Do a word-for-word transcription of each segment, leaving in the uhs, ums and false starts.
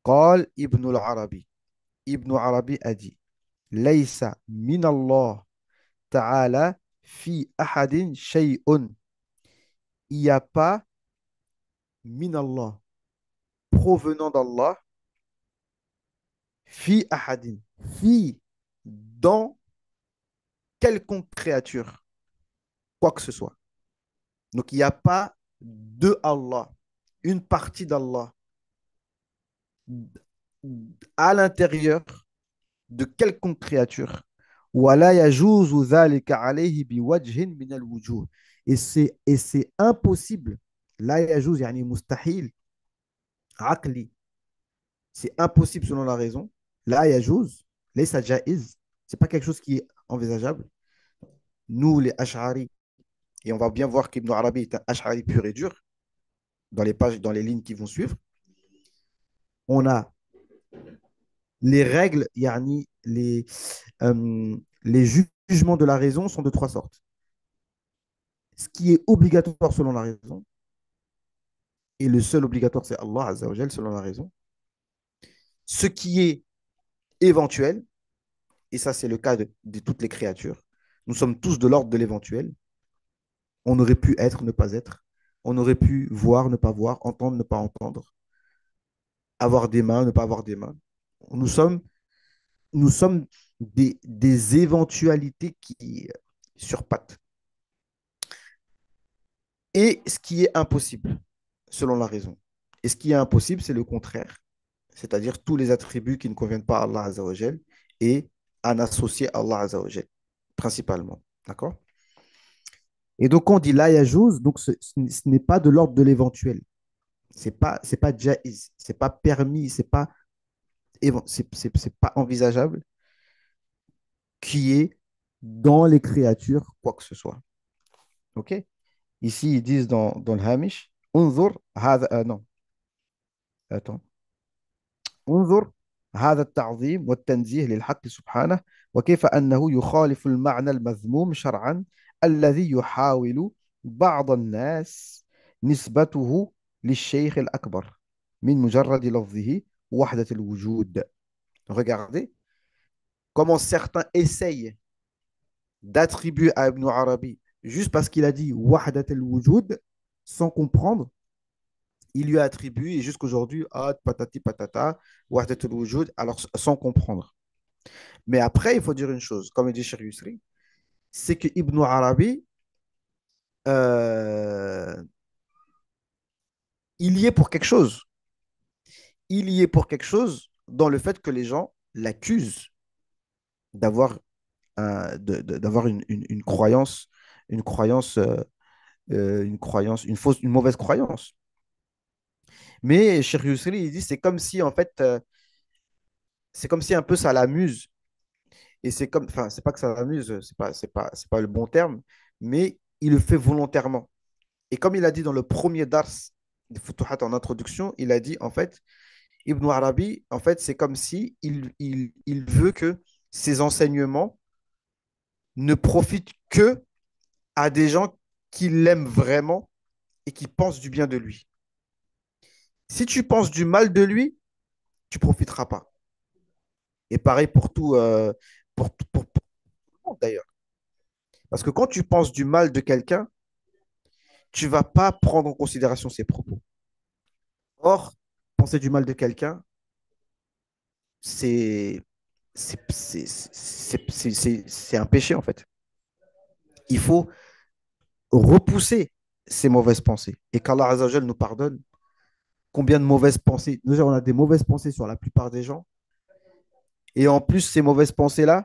قال ابن العربي. Ibn Arabi a dit Laysa min Allah ta'ala fi ahadin shay'un. Il n'y a pas min Allah provenant d'Allah fi ahadin. Fi dans quelconque créature, quoi que ce soit. Donc il n'y a pas de Allah, une partie d'Allah à l'intérieur de quelconque créature. ولا يجوز ذلك عليه بوجه من الوجوه. Et c'est et c'est impossible. لا يجوز يعني مستحيل عقلي. C'est impossible selon la raison. لا يجوز ليس جائز. C'est pas quelque chose qui est envisageable. Nous les Ash'ari, et on va bien voir qu'Ibn Arabi est un Ash'ari pur et dur dans les pages, dans les lignes qui vont suivre. On a les règles, yani les, euh, les jugements de la raison sont de trois sortes. Ce qui est obligatoire selon la raison, et le seul obligatoire, c'est Allah Azza wa Jal, selon la raison. Ce qui est éventuel, et ça, c'est le cas de, de toutes les créatures. Nous sommes tous de l'ordre de l'éventuel. On aurait pu être, ne pas être. On aurait pu voir, ne pas voir, entendre, ne pas entendre, avoir des mains, ne pas avoir des mains. Nous sommes, nous sommes des, des éventualités qui surpassent. Et ce qui est impossible, selon la raison. Et ce qui est impossible, c'est le contraire, c'est-à-dire tous les attributs qui ne conviennent pas à Allah Azzawajal et en associer à Allah Azzawajal, principalement. D'accord? Et donc, on dit la yajouz, donc ce, ce n'est pas de l'ordre de l'éventuel. C'est pas, c'est pas jaïz, c'est pas permis, c'est pas, c'est, c'est, c'est pas envisageable qui est dans les créatures quoi que ce soit. OK? Ici, ils disent dans, dans le Hamish, unzur, hada, euh, non, attends. انظر هذا التعظيم والتنزيه للحق سبحانه وكيف أنه يخالف المعنى المذموم شرعا الذي يحاول بعض الناس نسبته للشيخ الأكبر من مجرد لفظه وحدة الوجود. Regardez comment certains essayent d'attribuer à Ibn Arabi juste parce qu'il a dit wahdat al-wujud sans comprendre il lui a attribué et jusqu'aujourd'hui, ah, patati patata, wahdatul wujud, alors sans comprendre. Mais après, il faut dire une chose, comme il dit Cheikh Yusri, c'est que Ibn Arabi, euh, il y est pour quelque chose. Il y est pour quelque chose dans le fait que les gens l'accusent d'avoir un- de- de- d'avoir une, une- une croyance, une croyance, euh, euh, une croyance, une fausse, une mauvaise croyance. Mais Cheikh Yusri, il dit, c'est comme si, en fait, euh, c'est comme si un peu ça l'amuse. Et c'est comme, enfin, c'est pas que ça l'amuse, c'est pas, c'est pas, c'est pas le bon terme, mais il le fait volontairement. Et comme il a dit dans le premier dars de Futuhat en introduction, il a dit en fait, Ibn Arabi, en fait, c'est comme si il, il, il veut que ses enseignements ne profitent que à des gens qui l'aiment vraiment et qui pensent du bien de lui. Si tu penses du mal de lui, tu profiteras pas. Et pareil pour tout, euh, pour, pour, pour tout le monde d'ailleurs. Parce que quand tu penses du mal de quelqu'un, tu vas pas prendre en considération ses propos. Or, penser du mal de quelqu'un, c'est c'est c'est- c'est- c'est- c'est- c'est un péché en fait. Il faut repousser ces mauvaises pensées et qu'Allah Azzawajal nous pardonne. Combien de mauvaises pensées? Nous, on a des mauvaises pensées sur la plupart des gens. Et en plus, ces mauvaises pensées-là,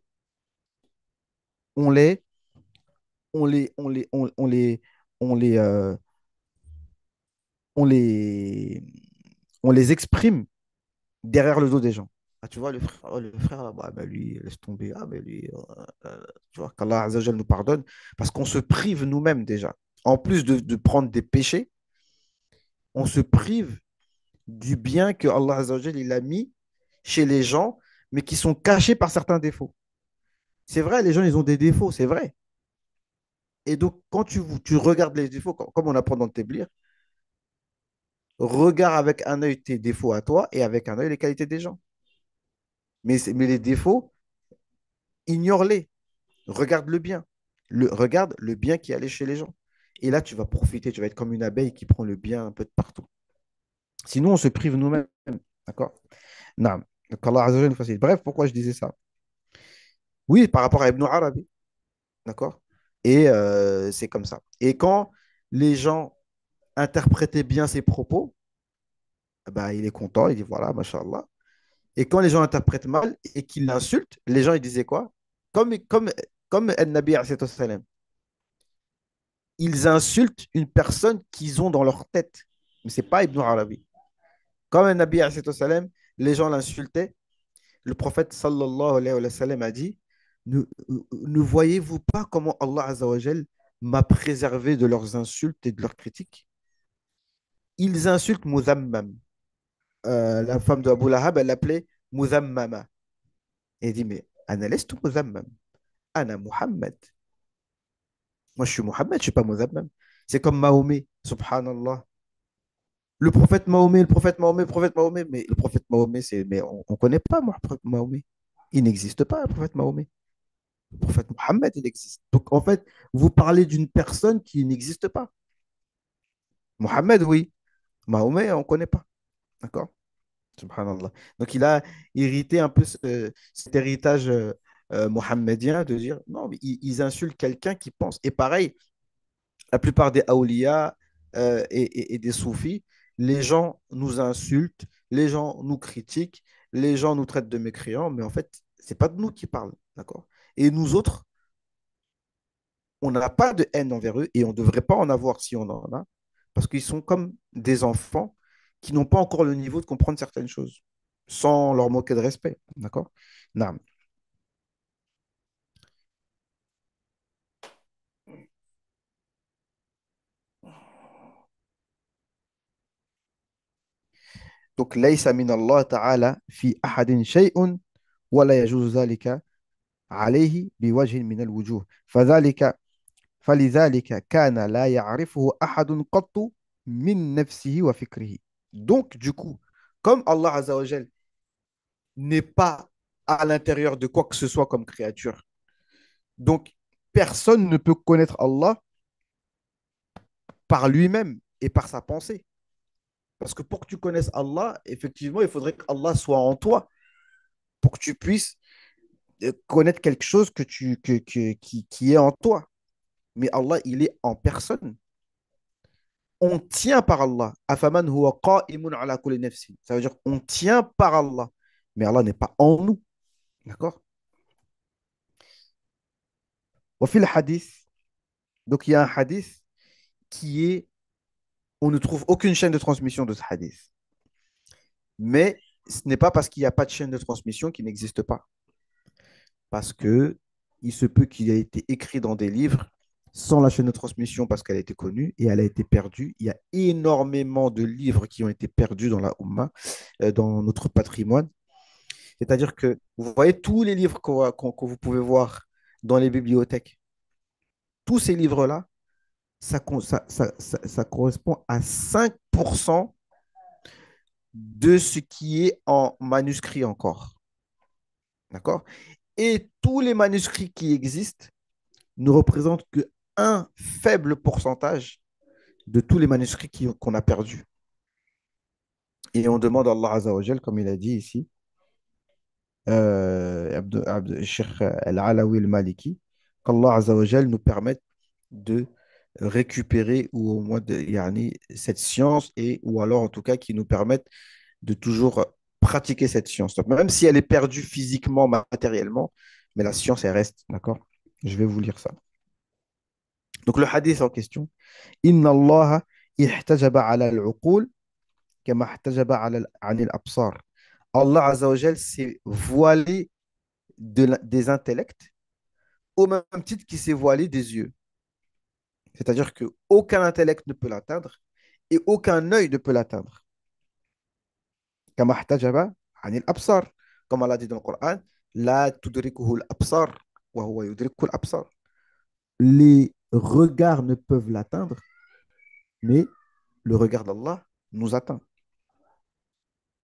on les, on les, on les, on, on les, on les, euh, on les, on les exprime derrière le dos des gens. Ah, tu vois, le frère, oh, le frère là, bah, bah, lui, laisse tomber. Ah, mais lui, euh, euh, tu vois, qu'Allah Azzawajal nous pardonne parce qu'on se prive nous-mêmes déjà. En plus de, de prendre des péchés, on se prive du bien que Allah Azzawajal, il a mis chez les gens, mais qui sont cachés par certains défauts. C'est vrai, les gens, ils ont des défauts, c'est vrai. Et donc, quand tu, tu regardes les défauts, comme on apprend dans le Téblir, regarde avec un œil tes défauts à toi et avec un œil les qualités des gens. Mais, c'est- mais les défauts, ignore-les. Regarde le bien. Le, regarde le bien qui allait chez les gens. Et là, tu vas profiter, tu vas être comme une abeille qui prend le bien un peu de partout. Sinon, on se prive nous-mêmes. D'accord? Non. Donc, Allah Azza wa Jalla nous facilite. Bref, pourquoi je disais ça? Oui, par rapport à Ibn Arabi. D'accord? Et euh, c'est comme ça. Et quand les gens interprétaient bien ses propos, bah, il est content, il dit voilà, mashallah. Et quand les gens interprètent mal et qu'ils l'insultent, les gens ils disaient quoi? Comme, comme, comme Nabi alayhi salam, ils insultent une personne qu'ils ont dans leur tête. Mais c'est pas Ibn Arabi. Comme Nabi alayhi salam, les gens l'insultaient. Le prophète sallallahu alayhi wa sallam a dit ne, ne voyez-vous pas comment Allah Azza wa Jal m'a préservé de leurs insultes et de leurs critiques? Ils insultent Muzammam. Euh, la femme de Abu Lahab, elle l'appelait Muzammama. Et elle dit mais Ana lestu Muzammam. Ana Muhammad. Moi, je suis Muhammad, je ne suis pas Muzammam. C'est comme Mahomet, subhanallah. Le prophète Mahomet, le prophète Mahomet, le prophète Mahomet. Mais le prophète Mahomet, c'est, mais on ne connaît pas moi, le prophète Mahomet. Il n'existe pas, le prophète Mahomet. Le prophète Mohammed, il existe. Donc, en fait, vous parlez d'une personne qui n'existe pas. Mohammed, oui. Mahomet, on ne connaît pas. D'accord? Subhanallah. Donc, il a hérité un peu ce- cet héritage euh, euh, mohammedien de dire non, mais ils, ils insultent quelqu'un qui pense. Et pareil, la plupart des awliya euh, et, et- et des soufis, les gens nous insultent, les gens nous critiquent, les gens nous traitent de mécréants, mais en fait, c'est pas de nous qui parlent, d'accord? Et nous autres, on n'a pas de haine envers eux et on ne devrait pas en avoir si on en a, parce qu'ils sont comme des enfants qui n'ont pas encore le niveau de comprendre certaines choses, sans leur moquer de respect, d'accord? Non. Donc, ليس من الله تعالى في أحد شيء ولا يجوز ذلك عليه بوجه من الوجوه فذلك فلذلك كان لا يعرفه أحد قط من نفسه وفكره. Donc, du coup, comme Allah Azza wa Jal n'est pas à l'intérieur de quoi que ce soit comme créature, donc personne ne peut connaître Allah par lui-même et par sa pensée. Parce que pour que tu connaisses Allah, effectivement, il faudrait que Allah soit en toi pour que tu puisses euh, connaître quelque chose que tu, que, que- qui, qui est en toi. Mais Allah, il est en personne. On tient par Allah. Afaman huwa qa'imun ala kulli nafsin. Ça veut dire on tient par Allah. Mais Allah n'est pas en nous. D'accord? Au fil hadith, donc il y a un hadith qui est, on ne trouve aucune chaîne de transmission de ce hadith. Mais ce n'est pas parce qu'il n'y a pas de chaîne de transmission qu'il n'existe pas. Parce que il se peut qu'il ait été écrit dans des livres sans la chaîne de transmission parce qu'elle a été connue et elle a été perdue. Il y a énormément de livres qui ont été perdus dans la Ummah, euh, dans notre patrimoine. C'est-à-dire que vous voyez tous les livres qu'on- qu'on- que vous pouvez voir dans les bibliothèques, tous ces livres-là, ça, con- ça, ça, ça- ça correspond à cinq pour cent de ce qui est en manuscrit encore. D'accord? Et tous les manuscrits qui existent ne représentent que un faible pourcentage de tous les manuscrits qui- qu'on a perdus. Et on demande à Allah Azza wa Jal, comme il a dit ici, euh, Abd- Abd- Cheikh Al-Alawi Al-Maliki, qu'Allah Azza wa Jal nous permette de récupérer ou au moins de, yani, cette science et ou alors en tout cas qui nous permette de toujours pratiquer cette science. Donc, même si elle est perdue physiquement, matériellement, mais la science, elle reste. D'accord? Je vais vous lire ça. Donc, le hadith en question. Inna Allah ihtajaba ala al-uqul kama ihtajaba ala al- an al-absar. Allah Azza wa Jal s'est voilé de la- des intellects au même titre qu'il s'est voilé des yeux. C'est-à-dire qu'aucun intellect ne peut l'atteindre et aucun œil ne peut l'atteindre. كما احتجب عن الأبصار. Comme Allah dit dans le Coran, لا تدركه الأبصار وهو يدرك الأبصار. Les regards ne peuvent l'atteindre, mais le regard d'Allah nous atteint.